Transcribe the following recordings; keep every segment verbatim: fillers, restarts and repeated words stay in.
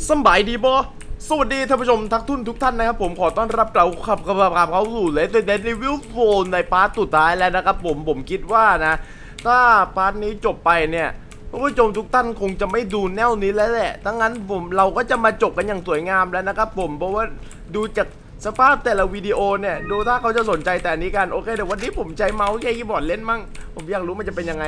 สบายดีบอสวัสดีท่านผู้ชมทักทุนทุกท่านนะครับผมขอต้อนรับเราขับขับขับเข้าสู่เลสเดนรีวิวโฟนในพาร์ทสุดท้ายแล้วนะครับผมผมคิดว่านะถ้าพาร์ทนี้จบไปเนี่ยท่านผู้ชมทุกท่านคงจะไม่ดูแนวนี้แล้วแหละดังนั้นผมเราก็จะมาจบกันอย่างสวยงามแล้วนะครับผมเพราะว่าดูจากสภาพแต่ละวิดีโอเนี่ยดูถ้าเขาจะสนใจแต่นี้กันโอเคเดี๋ยววันนี้ผมใจเมาส์ใช้คีย์บอร์ดเล่นมั่งผมอยากรู้มันจะเป็นยังไง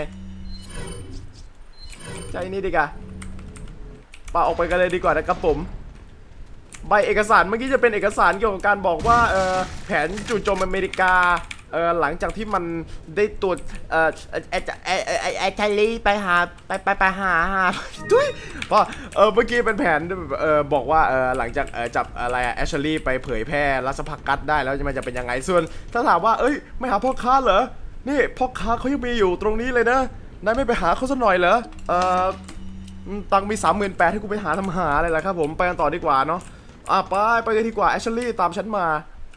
ใจนี้ดีกว่าปาออกไปกันเลยดีกว่านะครับผมใบเอกสารเมื่อกี้จะเป็นเอกสารเกี่ยวกับการบอกว่าเออแผนจู่โจมอเมริกาเออหลังจากที่มันได้ตรวจเออไอไอไอไอไทลีไปหาไปไปไปหาหาดุยเพราะเออเมื่อกี้เป็นแผนเออบอกว่าเออหลังจากเออจับอะไรแอชลีย์ไปเผยแพร่รัสพักกัดได้แล้วมันจะเป็นยังไงส่วนถ้าถามว่าเอ้ยไม่หาพ่อค้าเหรอนี่พ่อค้าเขายังมีอยู่ตรงนี้เลยนะนายไม่ไปหาเขาสักหน่อยเหรอเออตังมีสามหมื่นแปดให้กูไปหาทำหาอะไรล่ะครับผมไปกันต่อดีกว่าเนาะอ่ะไปไปกันดีกว่าแอชลี่ตามฉันมา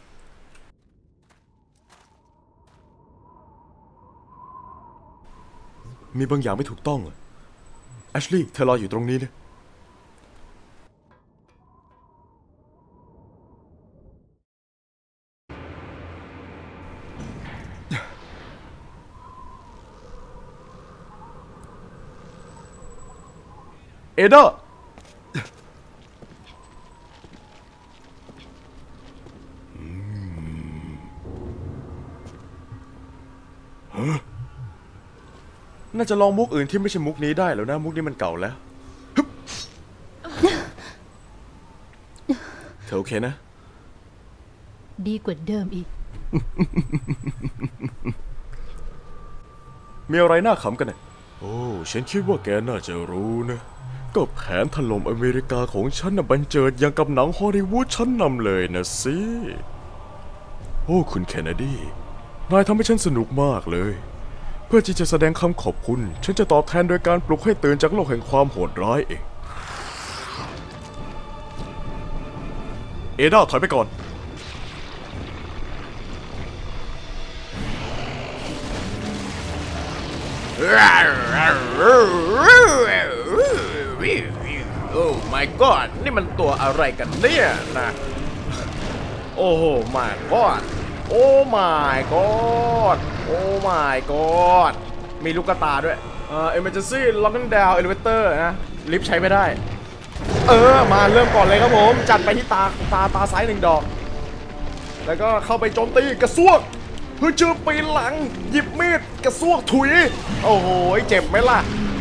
มีบางอย่างไม่ถูกต้องเหรอแอชลี่เธอรออยู่ตรงนี้นะเอเดอร์น่าจะลองมุกอื่นที่ไม่ใช่มุกนี้ได้แล้วนะมุกนี้มันเก่าแล้วเธอโอเคนะดีกว่าเดิมอีกมีอะไรน่าขำกันเนี่ยโอ้ฉันคิดว่าแกน่าจะรู้นะก็แผนถล่มอเมริกาของฉันน่ะบันเจิดอย่างกับหนังฮอลลีวูดชั้นนำเลยนะสิโอ้คุณเคนเนดีนายทำให้ฉันสนุกมากเลยเพื่อที่จะแสดงคำขอบคุณฉันจะตอบแทนโดยการปลุกให้ตื่นจากโลกแห่งความโหดร้ายเองเอด้าถอยไปก่อนโอ้ my god นี่มันตัวอะไรกันเนี่ยนะโอ้โห my god โอ้ my god โอ้ my god มีลูกตาด้วยเอ่อ emergency locking down elevator นะลิฟต์ใช้ไม่ได้เออมาเริ่มก่อนเลยครับผมจัดไปที่ตาตาตาซ้ายหนึ่งดอกแล้วก็เข้าไปโจมตีกระซวกเพื่อจืบปีนหลังหยิบมีดกระซวกถุยโอ้โหเจ็บไหมล่ะ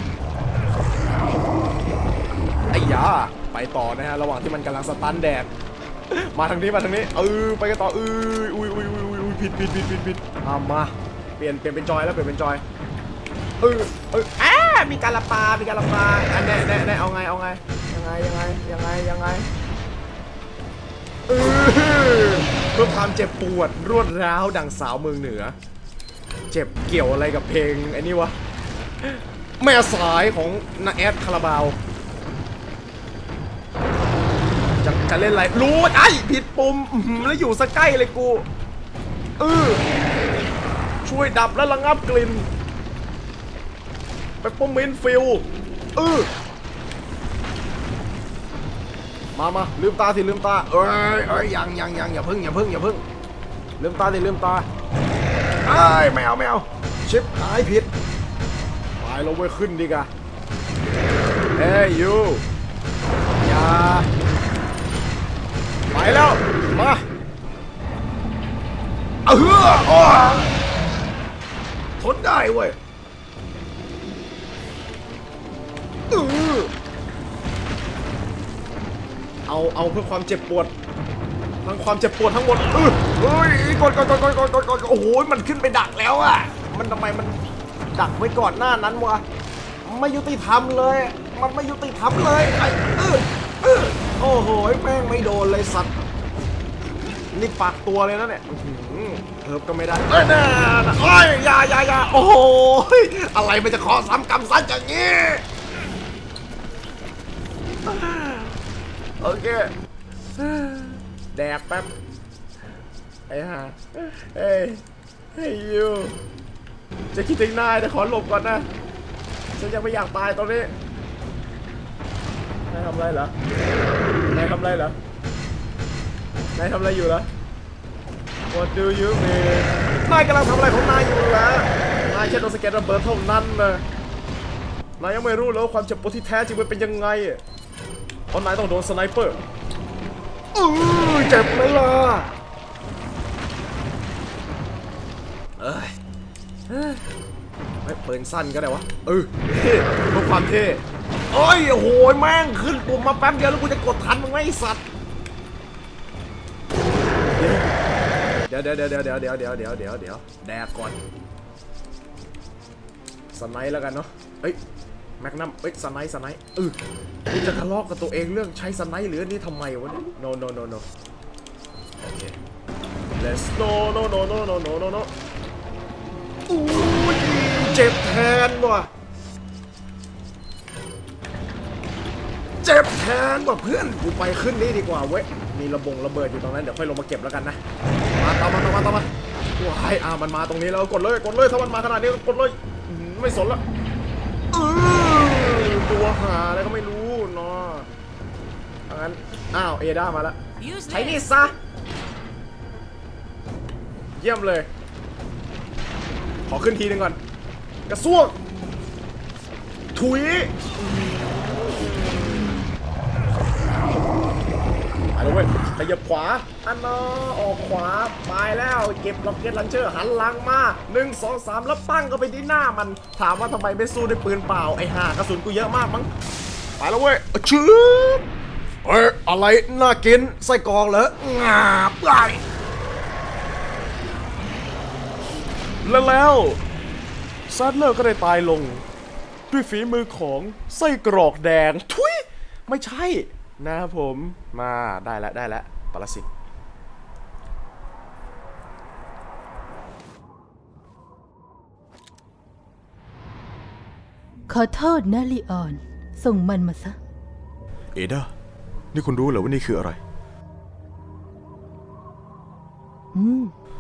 ไอ้ยาไปต่อนะฮะระหว่างที่มันกำลังสตันแดดมาทางนี้มาทางนี้เออไปกันต่อเอออุ้ยอุ้ยอุ้ยอุ้ยผิดผิดผิดผิดผิดเอามาเปลี่ยนเปลี่ยนเป็นจอยแล้วเปลี่ยนเป็นจอยเออเอออ่ามีการละปามีการละปาอันแน่แน่แน่เอาไงเอาไงยังไงยังไงยังไงยังไงเออเพื่อความเจ็บปวดรวดร้าวดังสาวเมืองเหนือเจ็บเกี่ยวอะไรกับเพลงไอ้นี่วะแม่สายของนาแอดคาราบาวจะจะเล่นอะไรรู้ไอ้ผิดปุ่มแล้วอยู่สักใกล้เลยกูเออช่วยดับและระงับกลิ่นไปปุ่มมินฟิลเออมามาลืมตาสิลืมตาเอ้ยเอ้ยยังยังยังอย่าพึ่งอย่าพึ่งอย่าพึ่งลืมตาสิลืมตาเอ้ยไม่เอาไม่เอาชิปหายผิดไปเราไปขึ้นดีกว่าเฮ้ยยูอย่าไปแล้วมาเออทนได้เว้ยเออเอาเอาเพื่อความเจ็บปวดทั้งความเจ็บปวดทั้งหมดเออเฮ้ยกดกดกดกดกดกดกดโอ้โหมันขึ้นไปดักแล้วอ่ะมันทำไมมันดักไว้ก่อนหน้านั้นวะไม่ยุติธรรมเลยมันไม่ยุติธรรมเลยไอ้เออเออโอ้โหแม่งไม่โดนเลยสัตว์นี่ปากตัวเลยนะเนี่ยเพิ่มก็ไม่ได้เอ้ยน่าโอ้ยยายายาโอ้โหอะไรมันจะขอซ้ำกรรมซัดอย่างนี้โอเคแดกแป๊บไอ้ห่าเฮ้ยเฮ้ยยูจะคิดถึงนายแต่ขอหลบก่อนนะฉันยังไม่อยากตายตอนนี้เอนายทำอะไรเหรอนายทำอะไรเหรอนายทำอะไรอยู่เหรอ What do you mean นายกำลังทำอะไรของนายอยู่ล่ะนายแค่โดนสแกนระเบิดเท่านั้นนะนายยังไม่รู้เลยว่าความเจ็บปวดที่แท้จริงมันเป็นยังไงเพราะนายต้องโดนสไนเปอร์อือเจ็บไหมล่ะเอ้ยไม่ปืนสั้นก็ได้วะเออเพื่อความเท่โอ้ยโอ้โหแม่งขึ้นปุ่มมาแป๊บเดียวแล้วกูจะกดทันมึงไหมไอ้สัตว์เดี๋ยวเดี๋ยวเดี๋ยวเดี๋ยวเดี๋ยวเดี๋ยวเดี๋ยวเดี๋ยวเดี๋ยวแดกก่อนสไนด์แล้วกันเนาะเอ้ยแม็กนัมเอ้ยสไนด์สไนด์เออกูจะทะเลาะกับตัวเองเรื่องใช้สไนด์หรือนี่ทำไมวะเนี่ย no no no no โอเค let's no no no no no no no no อู้ยเจ็บแทนว่ะเจ็บแทนว่ะเพื่อนกูไปขึ้นนี่ดีกว่าเว้ยมีระบงระเบิดอยู่ตรงนั้นเดี๋ยวค่อยลงมาเก็บแล้วกันนะมาตามมาตามมาตามมาว้ายอ่ามันมาตรงนี้แล้วกดเลยกดเลยถ้ามันมาขนาดนี้กดเลยไม่สนละตัวหาอะไรก็ไม่รู้เนาะงั้นอ้าวเอด้ามาแล้วใช้นี่ซะเยี่ยมเลยขอขึ้นทีนึงก่อนกระซวกถุยไปเลยเว้ยขยับขวาอันนอออกขวาไปแล้วเก็บล็อกเก็ตลันเชอร์หันหลังมาหนึ่งสองสามแล้วปั้งก็ไปที่หน้ามันถามว่าทำไมไม่สู้ด้วยปืนเปล่าไอ้ห่ากระสุนกูเยอะมากมั้งไปแล้วเว้ยชืบเอ้ยอะไรน่ากินไส้กรอกเหรองาบไปแล้วแล้วซาดเลอร์ก็ได้ตายลงด้วยฝีมือของไส้กรอกแดงทุยไม่ใช่นะครับผมมาได้แล้วได้แล้วปรสิตขอโทษนะลีออนส่งมันมาซะเอด้านี่คุณรู้เหรอว่านี่คืออะไรอืม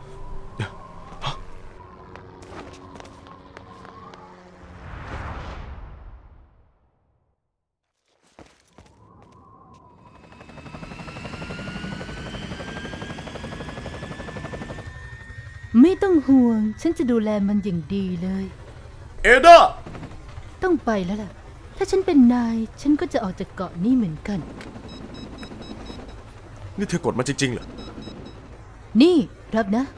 ไม่ต้องห่วงฉันจะดูแลมันอย่างดีเลยเอด้าต้องไปแล้วล่ะถ้าฉันเป็นนายฉันก็จะออกจากเกาะนี้เหมือนกันนี่เธอกดมาจริงๆเหรอนี่รับนะ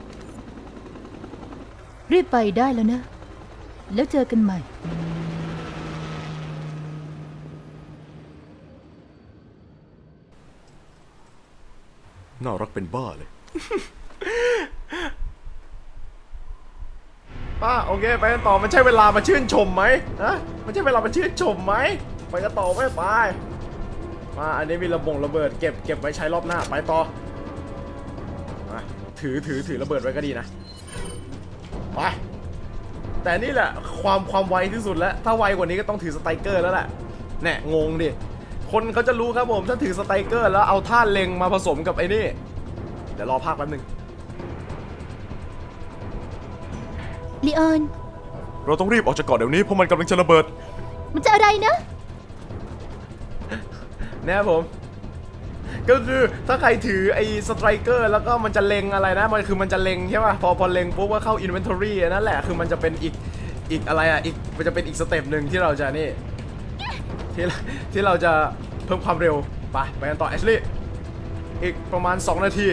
รีบไปได้แล้วนะแล้วเจอกันใหม่น่ารักเป็นบ้าเลยป้าโอเคไปกันต่อมันใช่เวลามาชื่นชมไหมฮะมันใช่เวลามาชื่นชมไหมไปกันต่อไม่ไปมาอันนี้มีระบงระเบิดเก็บเก็บไว้ใช้รอบหน้าไปต่อมาถือถือถือระเบิดไว้ก็ดีนะไปแต่นี่แหละความความไวที่สุดแล้วถ้าไวกว่านี้ก็ต้องถือสไตรเกอร์แล้วแหละแน่งงดิคนเขาจะรู้ครับผมถ้าถือสไตรเกอร์แล้วเอาท่าเล็งมาผสมกับไอ้นี่เดี๋ยวรอภาคแป๊บนึงลีออนเราต้องรีบออกจากเกาะเดี๋ยวนี้เพราะมันกำลังจะระเบิดมันจะอะไรนะแน่ผมก็คือถ้าใครถือไอ้สไตรเกอร์แล้วก็มันจะเล็งอะไรนะมันคือมันจะเล็งใช่ป่ะพอพอเล็งปุ๊บก็เข้าอินเวนทอรี่นั่นแหละคือมันจะเป็นอีกอีกอะไรอ่ะอีกมันจะเป็นอีกสเต็ปหนึ่งที่เราจะนี่ที่ที่เราจะเพิ่มความเร็วไปไปกันต่อแอชลี่อีกประมาณสองนาที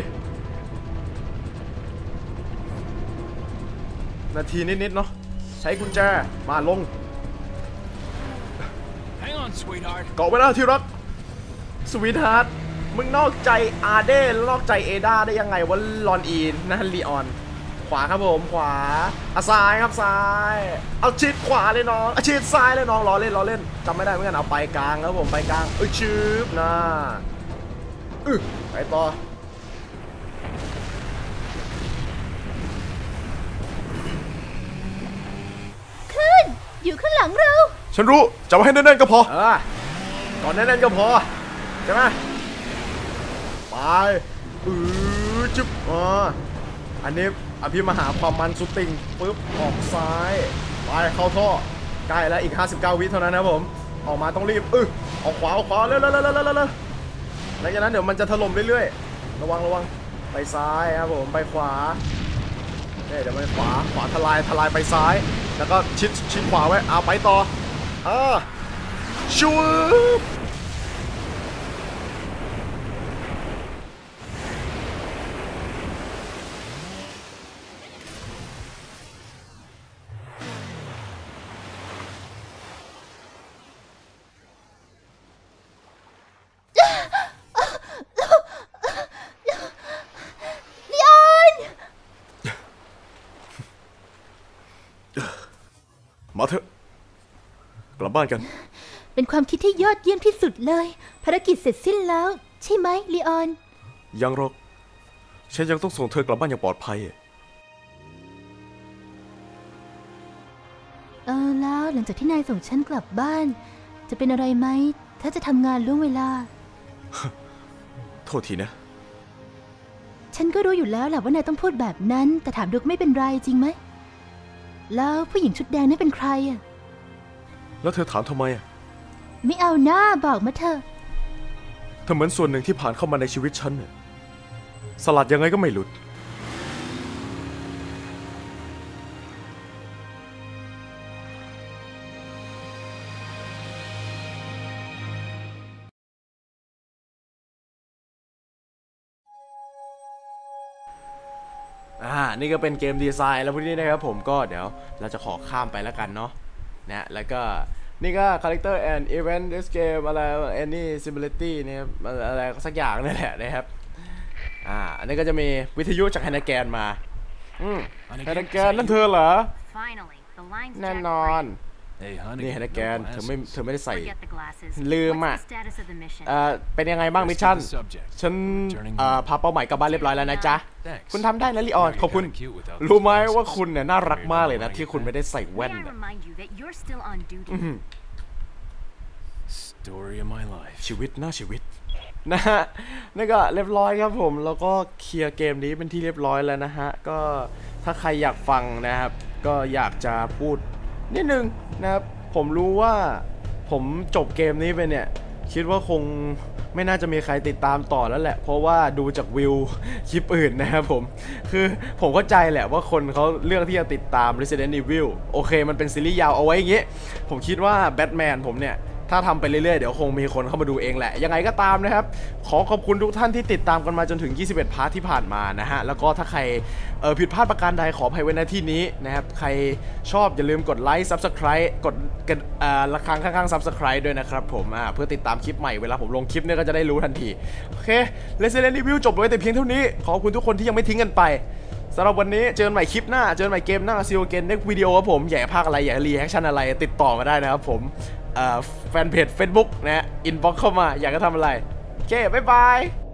นาทีนิดๆเนาะใช้กุญแจมาลงเกาะไว้แล้วที่รักสวีทฮาร์ทมึงนอกใจอาเด้แล้วนอกใจเอด้าได้ยังไงวะลอนอีนนะลีออนขวาครับผมขวาอ่ะซ้ายครับซ้ายเอาชิดขวาเลยน้องเอาชิดซ้ายเลยน้องล้อเล่นล้อเล่นจำไม่ได้เหมือนกันเอาไปกลางครับผมไปกลางเอ้ยชืบนะอึไปต่ออยู่ข้างหลังเราฉันรู้จับไว้ให้แน่นๆก็พอเออก่อนแน่นๆก็พอใช่ไหมไปอือจุ๊บอ่าอันนี้อภิมหาความมันสุดติ่งปึ๊บออกซ้ายไปเข้าท่อใกล้แล้วอีกห้าสิบเก้าวิเท่านั้นนะผมออกมาต้องรีบเออออกขวาออกขวาเร็วเร็วเร็วเร็วเร็วเร็วหลังจากนั้นเดี๋ยวมันจะถล่มเรื่อยๆระวังระวังไปซ้ายครับผมไปขวาเนี่ยเดี๋ยวมันขวาขวาทลายทลายไปซ้ายแล้วก็ชิดชิดขวาไว้เอาไปต่ออ่าชูบมาเถอะกลับบ้านกันเป็นความคิดที่ยอดเยี่ยมที่สุดเลยภารกิจเสร็จสิ้นแล้วใช่ไหมลีออนยังหรอกฉันยังต้องส่งเธอกลับบ้านอย่างปลอดภัยเออแล้วหลังจากที่นายส่งฉันกลับบ้านจะเป็นอะไรไหมถ้าจะทำงานล่วงเวลาโทษทีนะฉันก็รู้อยู่แล้วแหละว่านายต้องพูดแบบนั้นแต่ถามดูก็ไม่เป็นไรจริงไหมแล้วผู้หญิงชุดแดงนี่เป็นใครอ่ะแล้วเธอถามทำไมอ่ะไม่เอาหน้าบอกมาเถอะเธอเหมือนส่วนหนึ่งที่ผ่านเข้ามาในชีวิตฉันเนี่ยสลัดยังไงก็ไม่หลุดอ่านี่ก็เป็นเกมดีไซน์แล้วพวกนี้นะครับผมก็เดี๋ยวเราจะขอข้ามไปแล้วกันเนาะนะแล้วก็นี่ก็ character and event this game อะไร any similarity เนี่ยอะไรสักอย่างนี่แหละนะครับอ่าอันนี้ก็จะมีวิทยุจากไฮนาแกนมาอืมไฮนาแกนนั่นเธอเหรอแน่นอนนี่ไฮนาแกนเธอไม่เธอไม่ได้ใส่ลืมอ่ะเอ่อเป็นยังไงบ้างมิชชั่นฉันเอ่อพาเป้าหมายกลับบ้านเรียบร้อยแล้วนะจ๊ะคุณทำได้นะลีออนขอบคุณรู้ไหมว่าคุณเนี่ยน่ารักมากเลยนะที่คุณไม่ได้ใส่แว่นชีวิตน่าชีวิตนะฮะนี่ก็เรียบร้อยครับผมแล้วก็เคลียร์เกมนี้เป็นที่เรียบร้อยแล้วนะฮะก็ถ้าใครอยากฟังนะครับก็อยากจะพูดนิดนึงนะครับผมรู้ว่าผมจบเกมนี้ไปเนี่ยคิดว่าคงไม่น่าจะมีใครติดตามต่อแล้วแหละเพราะว่าดูจากวิวคลิปอื่นนะครับผมคือผมเข้าใจแหละว่าคนเขาเลือกที่จะติดตาม Resident Evil โอเคมันเป็นซีรีส์ยาวเอาไว้อย่างงี้ผมคิดว่า Batman ผมเนี่ยถ้าทำไปเรื่อยๆเดี๋ยวคงมีคนเข้ามาดูเองแหละยังไงก็ตามนะครับขอขอบคุณทุกท่านที่ติดตามกันมาจนถึงยี่สิบเอ็ดพาร์ทที่ผ่านมานะฮะแล้วก็ถ้าใครเอ่อผิดพลาดประการใดขออภัยไว้ณที่นี้นะครับใครชอบอย่าลืมกดไลค์ Subscribe กดกดเอ่อระฆังข้างๆ Subscribe ด้วยนะครับผมอ่าเพื่อติดตามคลิปใหม่เวลาผมลงคลิปเนี่ยก็จะได้รู้ทันทีโอเค Resident Evil จบไว้แต่เพียงเท่านี้ขอบคุณทุกคนที่ยังไม่ทิ้งกันไปสำหรับวันนี้เจอกันใหม่คลิปหน้าเจอกันใหม่เกมหน้าซีโอเกนเน็กวิดีโอครับผมอยากภาคอะไรอยากรีแอคชั่นอะไรติดต่อมาได้นะครับผมแฟนเพจ Facebook นะอินบ็อกเข้ามาอยากจะทำอะไรโอเคบ๊ายบาย